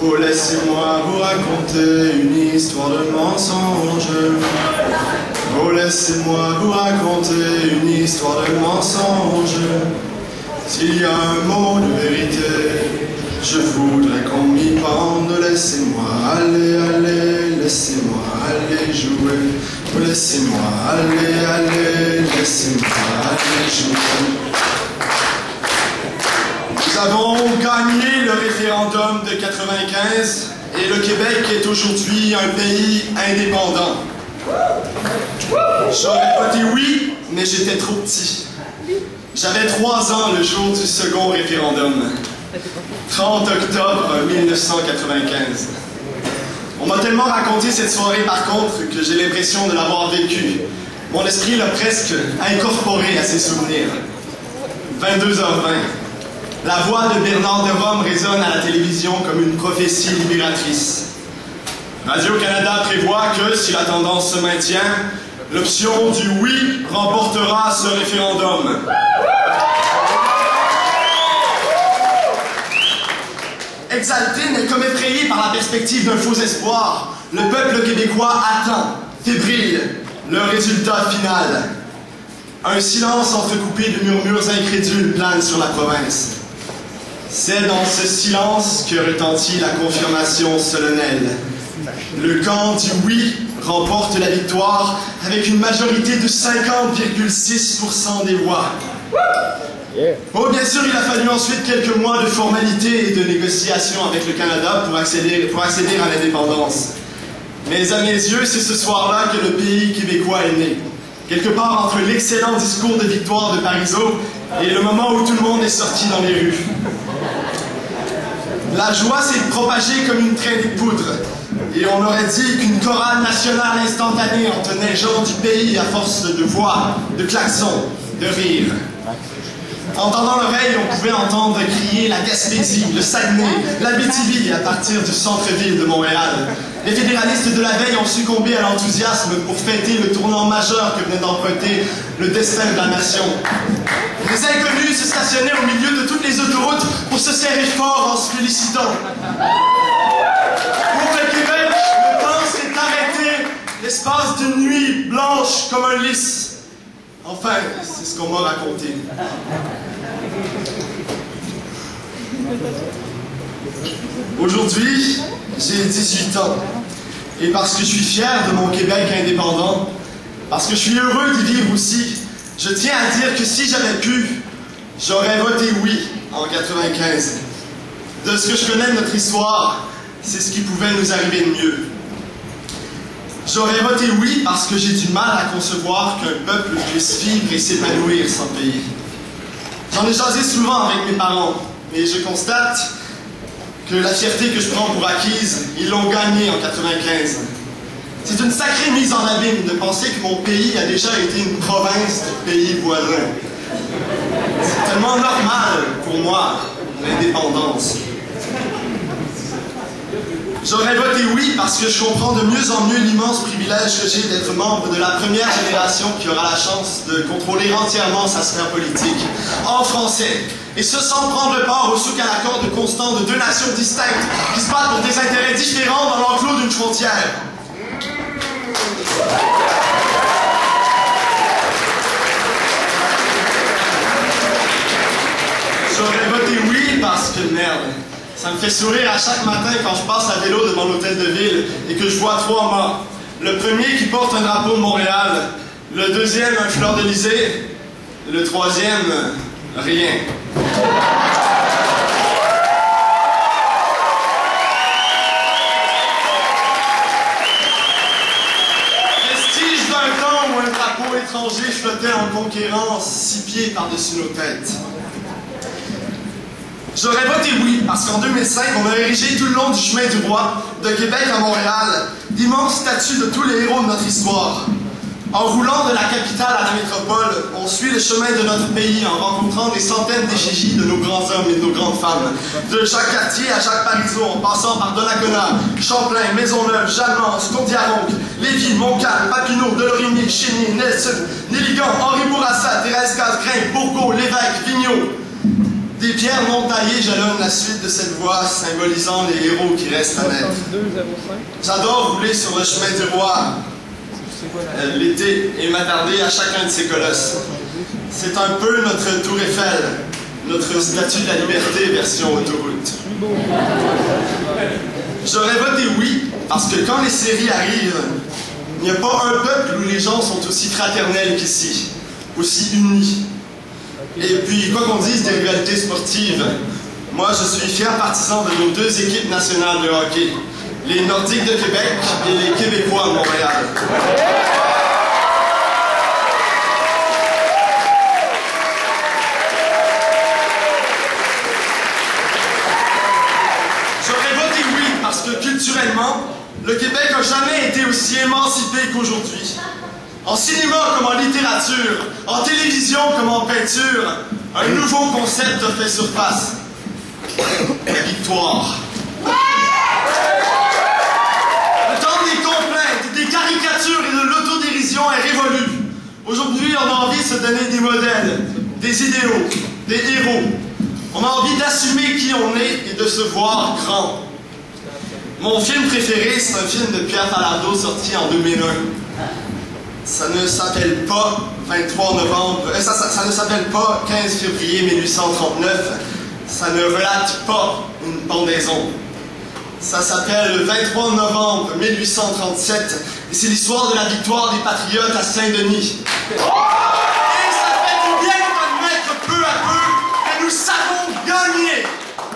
Oh, laissez-moi vous raconter une histoire de mensonge. Oh, laissez-moi vous raconter une histoire de mensonge. S'il y a un mot de vérité, je voudrais qu'on m'y pende. Laissez-moi aller, aller, laissez-moi aller jouer. Oh, laissez-moi aller, aller, laissez-moi aller jouer. Nous avons gagné le référendum de 95 et le Québec est aujourd'hui un pays indépendant. J'aurais voté oui, mais j'étais trop petit. J'avais 3 ans le jour du second référendum. 30 octobre 1995. On m'a tellement raconté cette soirée par contre que j'ai l'impression de l'avoir vécue. Mon esprit l'a presque incorporé à ses souvenirs. 22h20. La voix de Bernard de Rome résonne à la télévision comme une prophétie libératrice. Radio-Canada prévoit que, si la tendance se maintient, l'option du oui remportera ce référendum. Exalté mais comme effrayé par la perspective d'un faux espoir, le peuple québécois attend, fébrile, le résultat final. Un silence entrecoupé de murmures incrédules plane sur la province. C'est dans ce silence que retentit la confirmation solennelle. Le camp du oui remporte la victoire avec une majorité de 50,6% des voix. Oh, bien sûr, il a fallu ensuite quelques mois de formalités et de négociations avec le Canada pour accéder à l'indépendance. Mais à mes yeux, c'est ce soir-là que le pays québécois est né. Quelque part entre l'excellent discours de victoire de Parizeau et le moment où tout le monde est sorti dans les rues. La joie s'est propagée comme une traînée de poudre. Et on aurait dit qu'une chorale nationale instantanée en tenait gens du pays à force de voix, de klaxons, de rires. En tendant l'oreille, on pouvait entendre crier la Gaspésie, le Saguenay, l'Abitibi à partir du centre-ville de Montréal. Les fédéralistes de la veille ont succombé à l'enthousiasme pour fêter le tournant majeur que venait d'emprunter le destin de la nation. Les inconnus se stationnaient au milieu de toutes les autoroutes pour se serrer fort en se félicitant. Pour le Québec, le temps s'est arrêté, l'espace d'une nuit blanche comme un lys. Enfin, c'est ce qu'on m'a raconté. Aujourd'hui, j'ai 18 ans. Et parce que je suis fier de mon Québec indépendant, parce que je suis heureux d'y vivre aussi, je tiens à dire que si j'avais pu, j'aurais voté oui en 95. De ce que je connais de notre histoire, c'est ce qui pouvait nous arriver de mieux. J'aurais voté oui parce que j'ai du mal à concevoir qu'un peuple puisse vivre et s'épanouir sans pays. J'en ai jasé souvent avec mes parents, et je constate que la fierté que je prends pour acquise, ils l'ont gagnée en 95. C'est une sacrée mise en abîme de penser que mon pays a déjà été une province de pays voisins. C'est tellement normal pour moi, l'indépendance. J'aurais voté oui parce que je comprends de mieux en mieux l'immense privilège que j'ai d'être membre de la première génération qui aura la chance de contrôler entièrement sa sphère politique, en français, et ce sans prendre part au souk à la corde constant de 2 nations distinctes qui se battent pour des intérêts différents dans l'enclos d'une frontière. J'aurais voté oui parce que merde. Ça me fait sourire à chaque matin quand je passe à vélo devant l'hôtel de ville et que je vois 3 morts. Le premier qui porte un drapeau de Montréal, le deuxième un fleur-de-lysée, le troisième rien. Vestige d'un temps où un drapeau étranger flottait en conquérant 6 pieds par-dessus nos têtes. J'aurais voté oui, parce qu'en 2005, on a érigé tout le long du chemin du roi, de Québec à Montréal, d'immenses statues de tous les héros de notre histoire. En roulant de la capitale à la métropole, on suit le chemin de notre pays en rencontrant des centaines d'effigies de nos grands hommes et de nos grandes femmes. De Jacques Cartier à Jacques Parizeau, en passant par Donnacona, Champlain, Maisonneuve, Jalmance, Condiaronc, Lévis, Montcalm, Papineau, Delorimier, Chénier, Nelson, Néligan, Henri Bourassa, Thérèse Casgrain, Bourgault, Lévesque, Vigneault. Des pierres non taillées jalonnent la suite de cette voie, symbolisant les héros qui restent à naître. J'adore rouler sur le chemin du roi l'été et m'attarder à chacun de ces colosses. C'est un peu notre tour Eiffel, notre statue de la liberté version autoroute. J'aurais voté oui, parce que quand les séries arrivent, il n'y a pas un peuple où les gens sont aussi fraternels qu'ici, aussi unis. Et puis, quoi qu'on dise des rivalités sportives, moi je suis fier partisan de nos deux équipes nationales de hockey, les Nordiques de Québec et les Québécois de Montréal. J'aurais voté oui parce que culturellement, le Québec n'a jamais été aussi émancipé qu'aujourd'hui. En cinéma comme en littérature, en télévision comme en peinture, un nouveau concept a fait surface. La victoire. Le temps des complaintes, des caricatures et de l'autodérision est révolu. Aujourd'hui, on a envie de se donner des modèles, des idéaux, des héros. On a envie d'assumer qui on est et de se voir grand. Mon film préféré, c'est un film de Pierre Falardeau sorti en 2001. Ça ne s'appelle pas 23 novembre, ça ne s'appelle pas 15 février 1839. Ça ne relate pas une pendaison. Ça s'appelle le 23 novembre 1837 et c'est l'histoire de la victoire des Patriotes à Saint-Denis. Et ça fait du bien d'admettre peu à peu que nous savons gagner.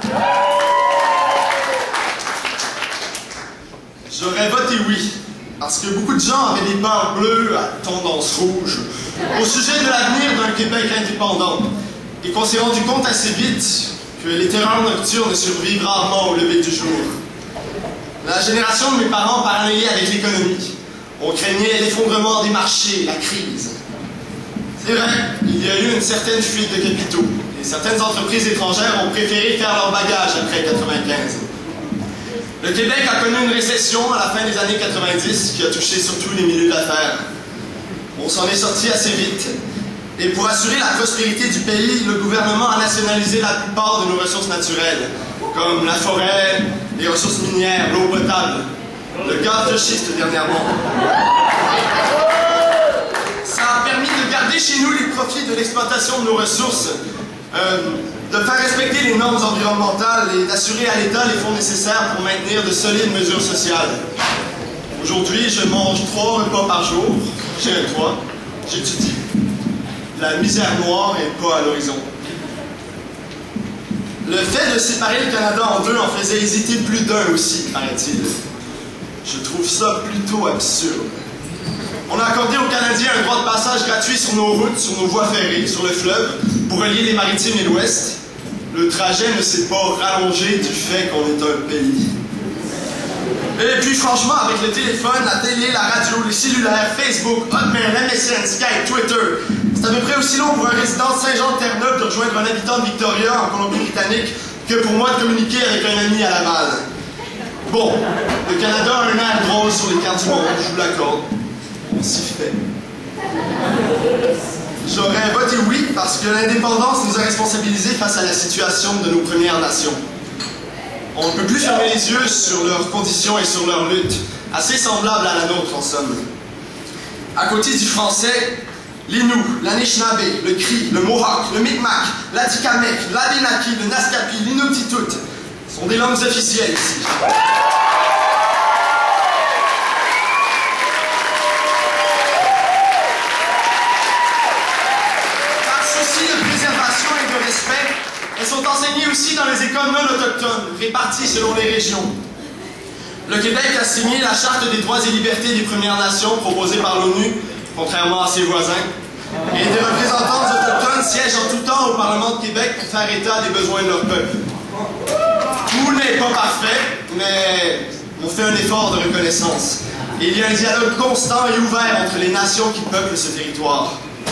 J'aurais voté oui, parce que beaucoup de gens avaient des peurs bleues à tendance rouge au sujet de l'avenir d'un Québec indépendant et qu'on s'est rendu compte assez vite que les terreurs nocturnes survivent rarement au lever du jour. La génération de mes parents parlait avec l'économie. On craignait l'effondrement des marchés, la crise. C'est vrai, il y a eu une certaine fuite de capitaux et certaines entreprises étrangères ont préféré faire leur bagage après 1995. Le Québec a connu une récession à la fin des années 90 qui a touché surtout les milieux d'affaires. On s'en est sorti assez vite. Et pour assurer la prospérité du pays, le gouvernement a nationalisé la plupart de nos ressources naturelles, comme la forêt, les ressources minières, l'eau potable, le gaz de schiste dernièrement. Ça a permis de garder chez nous les profits de l'exploitation de nos ressources, de faire respecter les normes environnementales et d'assurer à l'État les fonds nécessaires pour maintenir de solides mesures sociales. Aujourd'hui, je mange 3 repas par jour, j'ai un toit, j'étudie. La misère noire n'est pas à l'horizon. Le fait de séparer le Canada en deux en faisait hésiter plus d'un aussi, paraît-il. Je trouve ça plutôt absurde. On a accordé aux Canadiens un droit de passage gratuit sur nos routes, sur nos voies ferrées, sur le fleuve, pour relier les maritimes et l'Ouest. Le trajet ne s'est pas rallongé du fait qu'on est un pays. Et puis franchement, avec le téléphone, la télé, la radio, les cellulaires, Facebook, Hotmail, MSN, Skype, Twitter, c'est à peu près aussi long pour un résident de Saint-Jean-de-Terre-Neuve de rejoindre un habitant de Victoria en Colombie-Britannique que pour moi de communiquer avec un ami à Laval. Bon, le Canada a un air drôle sur les cartes du monde, je vous l'accorde. On s'y fait. J'aurais voté oui parce que l'indépendance nous a responsabilisés face à la situation de nos Premières Nations. On ne peut plus fermer les yeux sur leurs conditions et sur leur lutte, assez semblable à la nôtre en somme. À côté du français, l'Innu, l'Anishinaabe, le Cri, le Mohawk, le Mi'kmaq, l'Atikamekw, l'Abenaki, le Naskapi, l'Inuktitut sont des langues officielles ici. Elles sont enseignées aussi dans les écoles non autochtones, réparties selon les régions. Le Québec a signé la Charte des droits et libertés des Premières Nations proposée par l'ONU, contrairement à ses voisins. Et des représentants autochtones siègent en tout temps au Parlement de Québec pour faire état des besoins de leur peuple. Tout n'est pas parfait, mais on fait un effort de reconnaissance. Et il y a un dialogue constant et ouvert entre les nations qui peuplent ce territoire.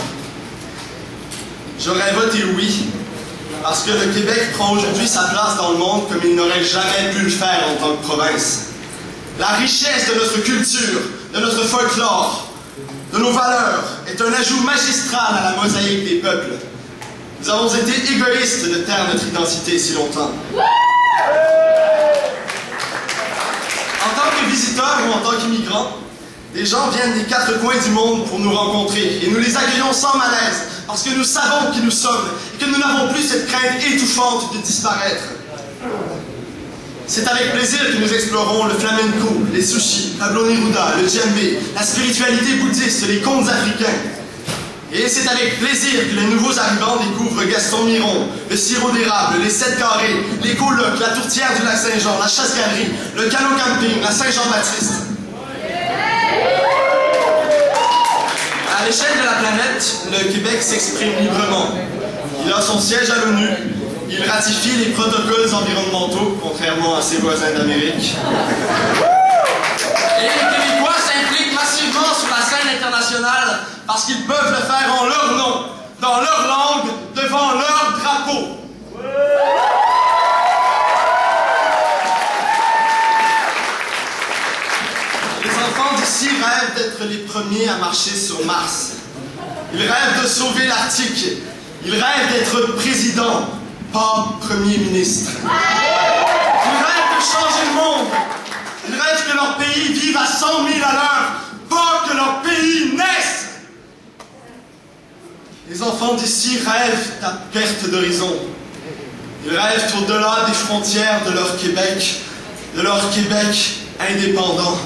J'aurais voté oui, parce que le Québec prend aujourd'hui sa place dans le monde comme il n'aurait jamais pu le faire en tant que province. La richesse de notre culture, de notre folklore, de nos valeurs est un ajout magistral à la mosaïque des peuples. Nous avons été égoïstes de taire notre identité si longtemps. En tant que visiteurs ou en tant qu'immigrants, des gens viennent des quatre coins du monde pour nous rencontrer et nous les accueillons sans malaise parce que nous savons qui nous sommes et que nous n'avons plus cette crainte étouffante de disparaître. C'est avec plaisir que nous explorons le flamenco, les sushis, Pablo Neruda, le djembé, la spiritualité bouddhiste, les contes africains. Et c'est avec plaisir que les nouveaux arrivants découvrent Gaston Miron, le sirop d'érable, les 7 carrés, les colocs, la tourtière du lac Saint-Jean, la chasse-galerie, le canot camping, la Saint-Jean-Baptiste. À l'échelle de la planète, le Québec s'exprime librement. Il a son siège à l'ONU, il ratifie les protocoles environnementaux, contrairement à ses voisins d'Amérique. Et les Québécois s'impliquent massivement sur la scène internationale parce qu'ils peuvent le faire en leur nom, dans leur langue, devant leur drapeau. Les enfants d'ici rêvent d'être les premiers à marcher sur Mars. Ils rêvent de sauver l'Arctique. Ils rêvent d'être président, pas premier ministre. Ils rêvent de changer le monde. Ils rêvent que leur pays vive à 100 000 à l'heure, pas que leur pays naisse. Les enfants d'ici rêvent à perte d'horizon. Ils rêvent au-delà des frontières de leur Québec indépendant.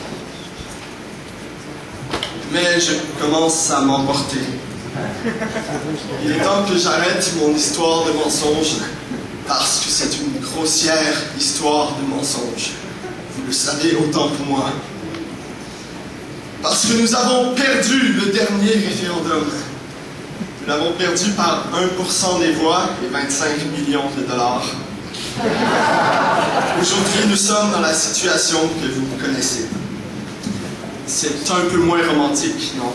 Mais je commence à m'emporter. Il est temps que j'arrête mon histoire de mensonge, parce que c'est une grossière histoire de mensonge. Vous le savez autant que moi. Parce que nous avons perdu le dernier référendum. Nous l'avons perdu par 1% des voix et 25 millions de dollars. Aujourd'hui, nous sommes dans la situation que vous connaissez. C'est un peu moins romantique, non?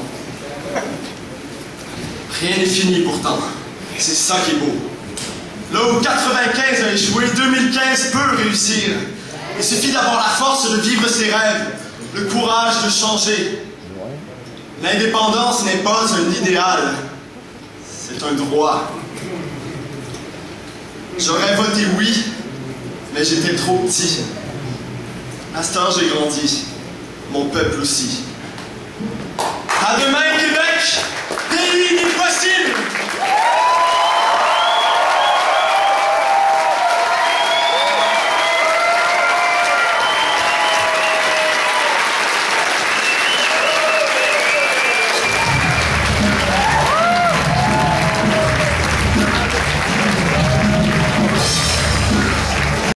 Rien n'est fini pourtant. C'est ça qui est beau. Là où 95 a échoué, 2015 peut réussir. Il suffit d'avoir la force de vivre ses rêves, le courage de changer. L'indépendance n'est pas un idéal, c'est un droit. J'aurais voté oui, mais j'étais trop petit. À ce temps, j'ai grandi. Mon peuple aussi. À demain, Québec!